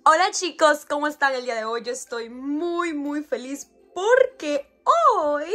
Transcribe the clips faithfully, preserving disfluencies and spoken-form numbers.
Hola chicos, ¿cómo están el día de hoy? Yo estoy muy muy feliz porque hoy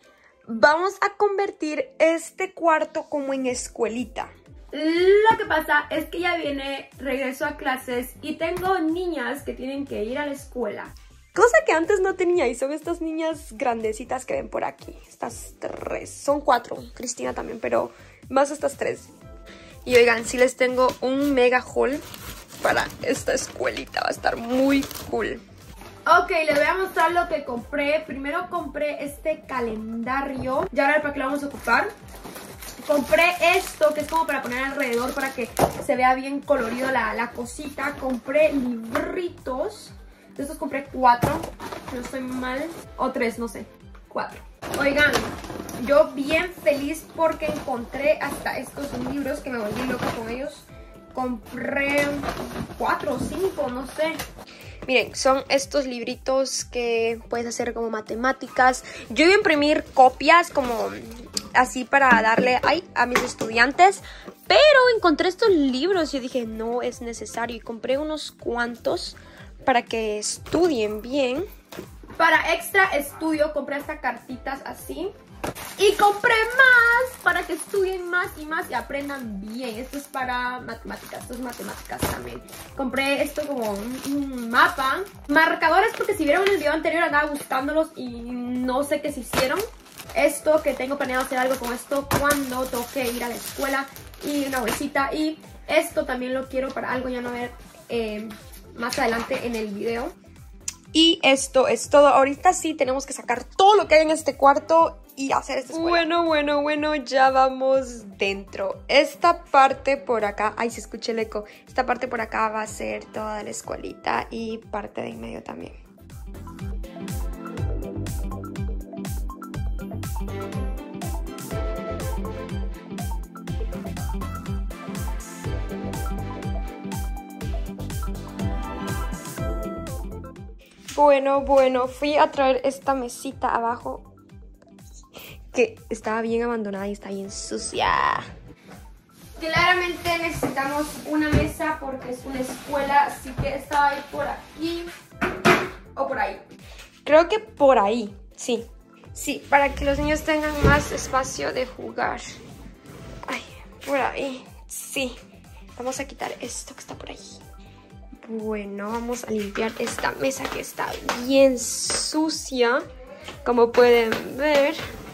vamos a convertir este cuarto como en escuelita. Lo que pasa es que ya viene regreso a clases y tengo niñas que tienen que ir a la escuela. Cosa que antes no tenía y son estas niñas grandecitas que ven por aquí. Estas tres, son cuatro, Cristina también, pero más estas tres. Y oigan, sí les tengo un mega haul para esta escuelita, va a estar muy cool. Ok, les voy a mostrar lo que compré. Primero compré este calendario. Ya a ver para qué lo vamos a ocupar. Compré esto que es como para poner alrededor para que se vea bien colorido la, la cosita. Compré libritos. De estos compré cuatro, no estoy mal. O tres, no sé, cuatro. Oigan, yo bien feliz porque encontré hasta estos libros que me volví loca con ellos. Compré cuatro o cinco, no sé. Miren, son estos libritos que puedes hacer como matemáticas. Yo iba a imprimir copias como así para darle ay, a mis estudiantes. Pero encontré estos libros y yo dije, no es necesario. Y compré unos cuantos para que estudien bien. Para extra estudio compré estas cartitas así. Y compré más para que estudien más y más y aprendan bien. Esto es para matemáticas, esto es matemáticas también. Compré esto como un, un mapa. Marcadores porque si vieron el video anterior andaba buscándolos y no sé qué se hicieron. Esto que tengo planeado hacer algo con esto cuando toque ir a la escuela. Y una bolsita. Y esto también lo quiero para algo ya no ver eh, más adelante en el video. Y esto es todo. Ahorita sí tenemos que sacar todo lo que hay en este cuarto y hacer esta escuela. Bueno, bueno, bueno, ya vamos dentro. Esta parte por acá, ay, se escucha el eco. Esta parte por acá va a ser toda la escuelita y parte de en medio también. Bueno, bueno, fui a traer esta mesita abajo que estaba bien abandonada y está bien sucia. Claramente necesitamos una mesa porque es una escuela, así que esta va a ir por aquí o por ahí. Creo que por ahí, sí. Sí, para que los niños tengan más espacio de jugar. Ay, por ahí, sí. Vamos a quitar esto que está por ahí. Bueno, vamos a limpiar esta mesa que está bien sucia, como pueden ver.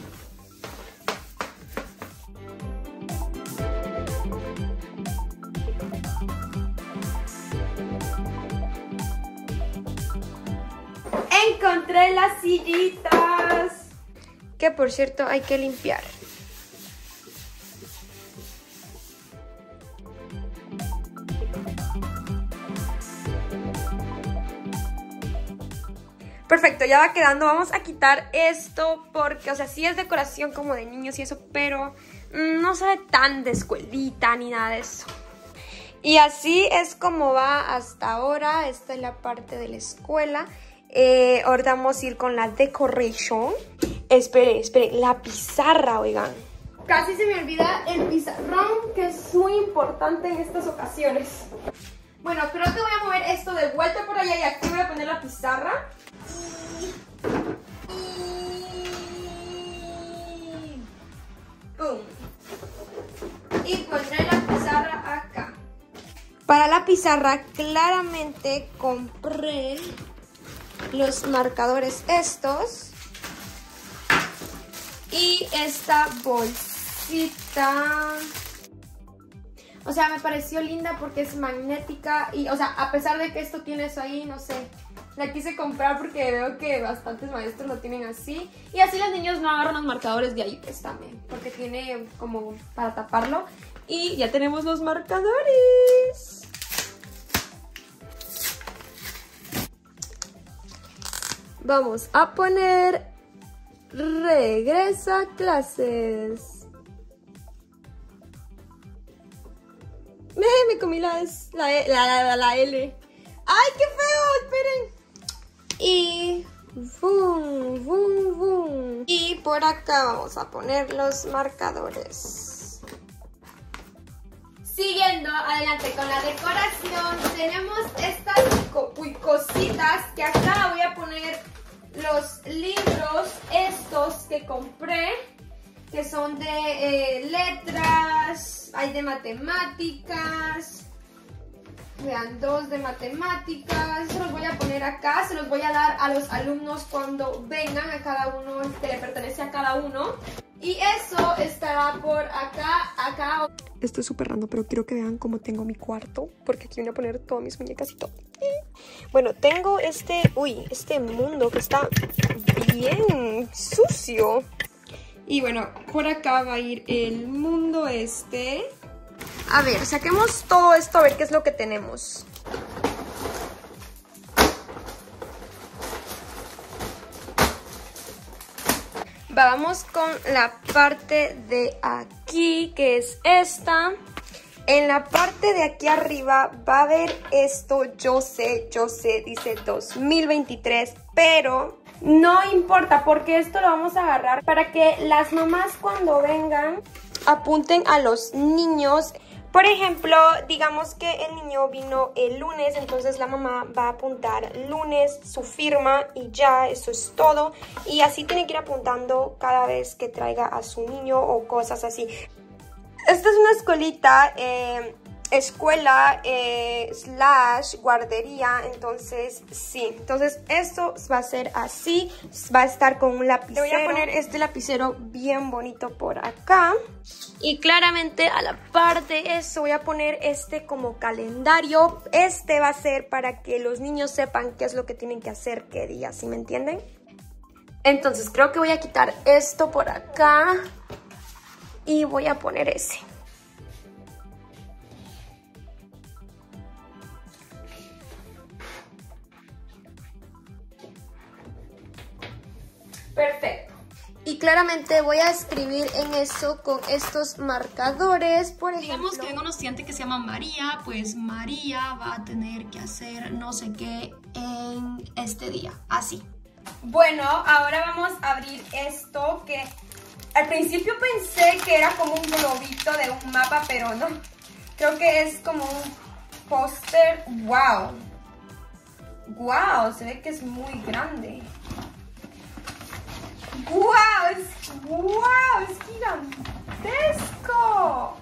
Encontré las sillitas. Que por cierto hay que limpiar. Perfecto, ya va quedando. Vamos a quitar esto porque, o sea, sí es decoración como de niños y eso, pero no se ve tan de escuelita ni nada de eso. Y así es como va hasta ahora. Esta es la parte de la escuela. Eh, ahorita vamos a ir con la decoration. Esperen, esperen, la pizarra, oigan. Casi se me olvida el pizarrón, que es muy importante en estas ocasiones. Bueno, creo que voy a mover esto de vuelta por allá y aquí voy a poner la pizarra. ¡Pum! Y pondré la pizarra acá. Para la pizarra claramente compré los marcadores estos y esta bolsita. O sea, me pareció linda porque es magnética y, o sea, a pesar de que esto tiene eso ahí, no sé, la quise comprar porque veo que bastantes maestros lo tienen así. Y así los niños no agarran los marcadores de ahí, pues también, porque tiene como para taparlo. Y ya tenemos los marcadores. Vamos a poner regresa a clases. Me, me comí la, la, la, la, la L. ¡Ay, qué feo! Esperen. Y... Boom, boom, boom. Y por acá vamos a poner los marcadores. Siguiendo adelante con la decoración, tenemos estas copias. cositas, que acá voy a poner los libros estos que compré, que son de eh, letras, hay de matemáticas. Vean, dos de matemáticas. Se los voy a poner acá, se los voy a dar a los alumnos cuando vengan, a cada uno, que le pertenece a cada uno. Y eso estará por acá, acá. Esto es súper random, pero quiero que vean cómo tengo mi cuarto, porque aquí voy a poner todas mis muñecas y todo. Bueno, tengo este, uy, este mundo que está bien sucio. Y bueno, por acá va a ir el mundo este. A ver, saquemos todo esto a ver qué es lo que tenemos. Vamos con la parte de aquí, que es esta. En la parte de aquí arriba va a haber esto, yo sé, yo sé, dice dos mil veintitrés, pero no importa porque esto lo vamos a agarrar para que las mamás cuando vengan apunten a los niños. Por ejemplo, digamos que el niño vino el lunes, entonces la mamá va a apuntar lunes su firma y ya, eso es todo. Y así tiene que ir apuntando cada vez que traiga a su niño o cosas así. Esta es una escuelita, eh, escuela eh, slash guardería, entonces sí. Entonces esto va a ser así, va a estar con un lapicero. Le voy a poner este lapicero bien bonito por acá. Y claramente a la par de eso voy a poner este como calendario. Este va a ser para que los niños sepan qué es lo que tienen que hacer, qué día, ¿sí me entienden? Entonces creo que voy a quitar esto por acá y voy a poner ese. Perfecto. Y claramente voy a escribir en eso con estos marcadores, por ejemplo. Digamos que venga un estudiante que se llama María, pues María va a tener que hacer no sé qué en este día, así. Bueno, ahora vamos a abrir esto que al principio pensé que era como un globito de un mapa, pero no. Creo que es como un póster. ¡Wow! ¡Wow! Se ve que es muy grande. ¡Wow! Es, ¡Wow! ¡Es gigantesco!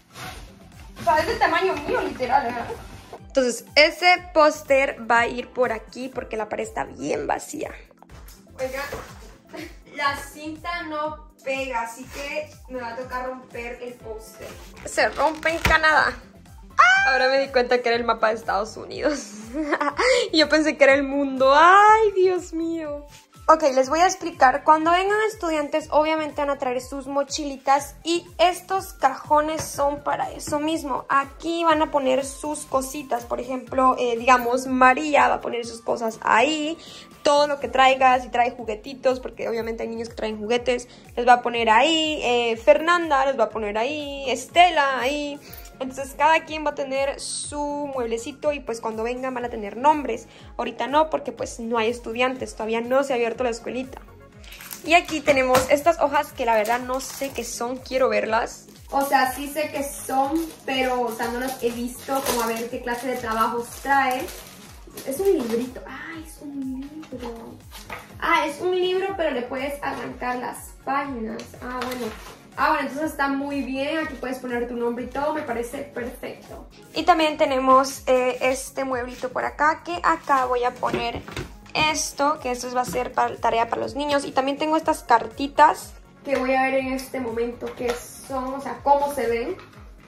O sea, es del tamaño mío, literal, ¿verdad? Entonces, ese póster va a ir por aquí porque la pared está bien vacía. Oigan, la cinta no pega, así que me va a tocar romper el póster. Se rompe en Canadá. Ahora me di cuenta que era el mapa de Estados Unidos. Y yo pensé que era el mundo. ¡Ay, Dios mío! Ok, les voy a explicar. Cuando vengan estudiantes, obviamente van a traer sus mochilitas y estos cajones son para eso mismo. Aquí van a poner sus cositas. Por ejemplo, eh, digamos, María va a poner sus cosas ahí. Todo lo que traiga, si trae juguetitos, porque obviamente hay niños que traen juguetes, les va a poner ahí. Eh, Fernanda les va a poner ahí. Estela ahí. Entonces cada quien va a tener su mueblecito y pues cuando vengan van a tener nombres. Ahorita no, porque pues no hay estudiantes, todavía no se ha abierto la escuelita. Y aquí tenemos estas hojas que la verdad no sé qué son, quiero verlas. O sea, sí sé qué son, pero o sea, no las he visto, como a ver qué clase de trabajos trae. Es un librito. Ah, es un libro. Ah, es un libro, pero le puedes arrancar las páginas. Ah, bueno. Ah, bueno, entonces está muy bien. Aquí puedes poner tu nombre y todo. Me parece perfecto. Y también tenemos eh, este mueblito por acá, que acá voy a poner esto, que esto va a ser para, tarea para los niños. Y también tengo estas cartitas que voy a ver en este momento qué son, o sea, cómo se ven.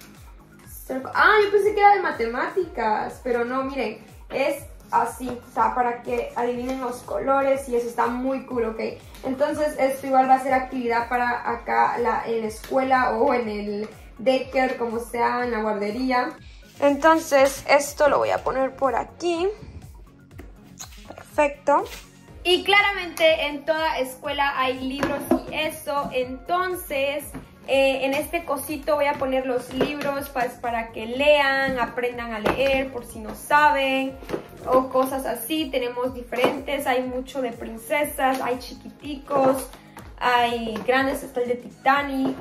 Ah, yo pensé que era de matemáticas, pero no, miren, es así, o sea, para que adivinen los colores y eso está muy cool, ¿ok? Entonces esto igual va a ser actividad para acá la, en la escuela o en el daycare, como sea, en la guardería. Entonces esto lo voy a poner por aquí. Perfecto. Y claramente en toda escuela hay libros y eso, entonces eh, en este cosito voy a poner los libros pues, para que lean, aprendan a leer por si no saben o cosas así. Tenemos diferentes, hay mucho de princesas, hay chiquiticos, hay grandes, está el de Titanic.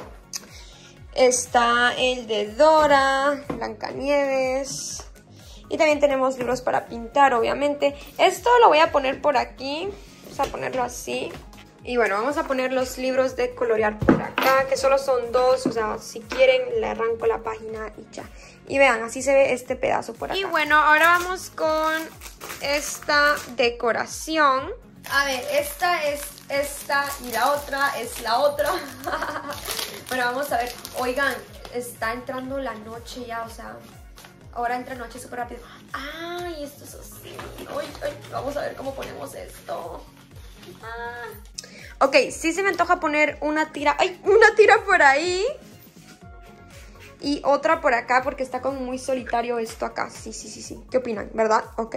Está el de Dora, Blancanieves. Y también tenemos libros para pintar, obviamente. Esto lo voy a poner por aquí. Vamos a ponerlo así. Y bueno, vamos a poner los libros de colorear por acá, que solo son dos. O sea, si quieren le arranco la página y ya. Y vean, así se ve este pedazo por acá. Y bueno, ahora vamos con esta decoración. A ver, esta es esta y la otra es la otra. Bueno, vamos a ver. Oigan, está entrando la noche ya, o sea, ahora entra noche súper rápido. Ay, esto es así. Ay, ay, vamos a ver cómo ponemos esto. Ah. Ok, sí se me antoja poner una tira. ¡Ay! Una tira por ahí. Y otra por acá porque está como muy solitario esto acá. Sí, sí, sí, sí. ¿Qué opinan? ¿Verdad? Ok.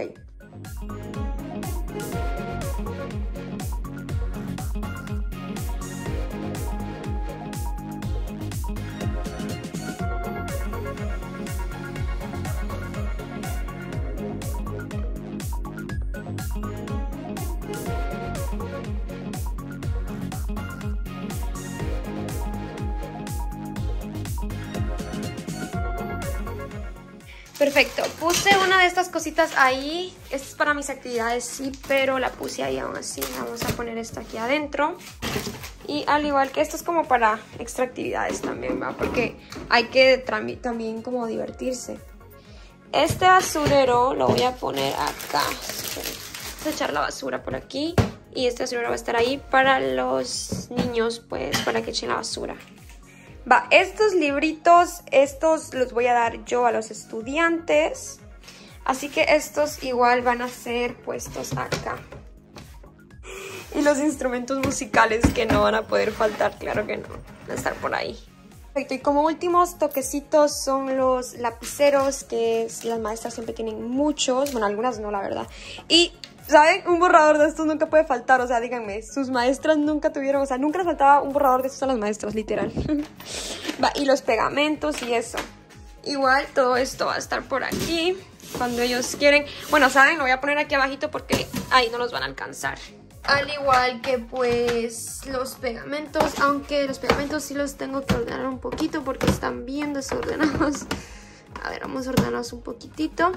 Perfecto, puse una de estas cositas ahí. Esta es para mis actividades, sí, pero la puse ahí aún así. Vamos a poner esto aquí adentro. Y al igual que esto es como para extra actividades también, ¿va? Porque hay que también como divertirse. Este basurero lo voy a poner acá. Vamos a echar la basura por aquí. Y este basurero va a estar ahí para los niños, pues, para que echen la basura. Va, estos libritos, estos los voy a dar yo a los estudiantes. Así que estos igual van a ser puestos acá. Y los instrumentos musicales que no van a poder faltar, claro que no, van a estar por ahí. Perfecto, y como últimos toquecitos son los lapiceros, que las maestras siempre tienen muchos. Bueno, algunas no, la verdad. Y ¿saben? Un borrador de estos nunca puede faltar, o sea, díganme, sus maestras nunca tuvieron, o sea, nunca les faltaba un borrador de estos a las maestras, literal. Va, y los pegamentos y eso. Igual todo esto va a estar por aquí, cuando ellos quieren. Bueno, ¿saben? Lo voy a poner aquí abajito porque ahí no los van a alcanzar. Al igual que pues los pegamentos, aunque los pegamentos sí los tengo que ordenar un poquito porque están bien desordenados. A ver, vamos a ordenarlos un poquitito.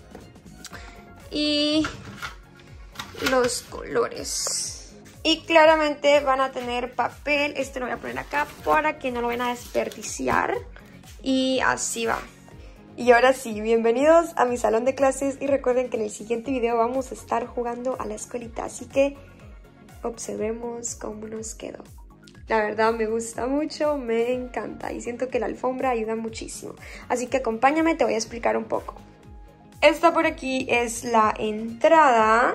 Y los colores. Y claramente van a tener papel. Este lo voy a poner acá para que no lo vayan a desperdiciar. Y así va. Y ahora sí, bienvenidos a mi salón de clases. Y recuerden que en el siguiente video vamos a estar jugando a la escuelita. Así que observemos cómo nos quedó. La verdad me gusta mucho, me encanta. Y siento que la alfombra ayuda muchísimo. Así que acompáñame, te voy a explicar un poco. Esta por aquí es la entrada.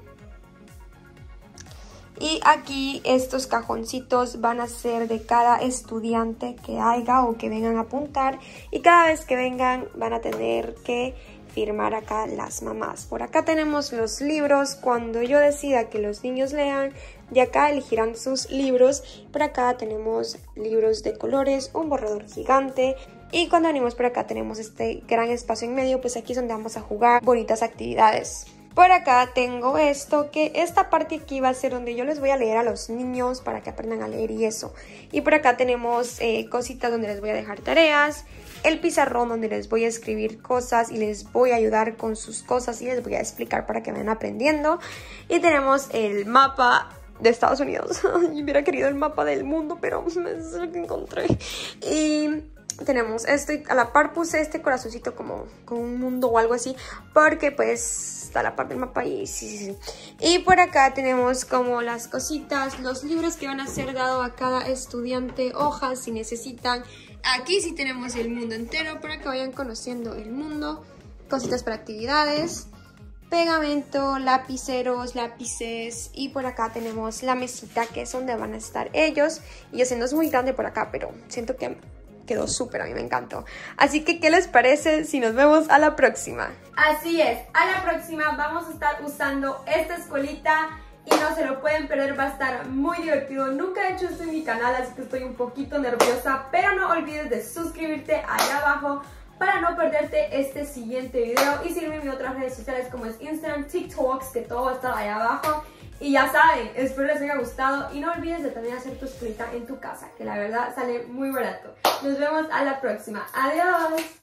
Y aquí estos cajoncitos van a ser de cada estudiante que haya o que vengan a apuntar. Y cada vez que vengan van a tener que firmar acá las mamás. Por acá tenemos los libros. Cuando yo decida que los niños lean, de acá elegirán sus libros. Por acá tenemos libros de colores, un borrador gigante. Y cuando venimos por acá tenemos este gran espacio en medio, pues aquí es donde vamos a jugar bonitas actividades. Por acá tengo esto, que esta parte aquí va a ser donde yo les voy a leer a los niños para que aprendan a leer y eso. Y por acá tenemos eh, cositas donde les voy a dejar tareas, el pizarrón donde les voy a escribir cosas y les voy a ayudar con sus cosas y les voy a explicar para que vayan aprendiendo. Y tenemos el mapa de Estados Unidos. Yo hubiera querido el mapa del mundo, pero es lo que encontré. Y tenemos esto y a la par puse este corazoncito como con un mundo o algo así, porque pues está la parte del mapa y sí, sí, sí. Y por acá tenemos como las cositas, los libros que van a ser dados a cada estudiante, hojas si necesitan. Aquí sí tenemos el mundo entero para que vayan conociendo el mundo, cositas para actividades, pegamento, lapiceros, lápices. Y por acá tenemos la mesita que es donde van a estar ellos. Y ese no es muy grande por acá, pero siento que quedó súper, a mí me encantó. Así que, ¿qué les parece si nos vemos a la próxima? Así es, a la próxima vamos a estar usando esta escuelita y no se lo pueden perder, va a estar muy divertido. Nunca he hecho esto en mi canal, así que estoy un poquito nerviosa, pero no olvides de suscribirte ahí abajo para no perderte este siguiente video y seguirme en mis otras redes sociales como es Instagram, TikToks, que todo va a estar ahí abajo. Y ya saben, espero les haya gustado y no olvides de también hacer tu escuelita en tu casa, que la verdad sale muy barato. Nos vemos a la próxima. Adiós.